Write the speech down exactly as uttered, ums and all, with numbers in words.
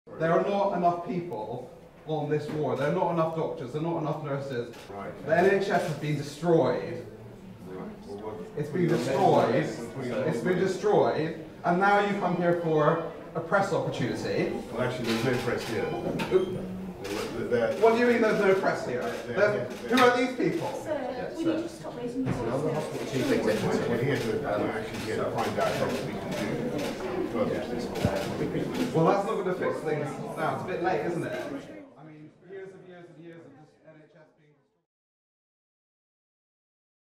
There are not enough people on this ward. There are not enough doctors. There are not enough nurses. Right. The N H S has been destroyed. It's been destroyed. It's been destroyed. And now you come here for a press opportunity. Well, actually, there's no press here. What do you mean there's no press here? There's, who are these people? Sir, Yes, we sir. need to stop raising your Another voice. hospital chief executive. We're here to um, actually get, find out what we can do further to this. Well, that's not going to fix things now. It's a bit late, isn't it?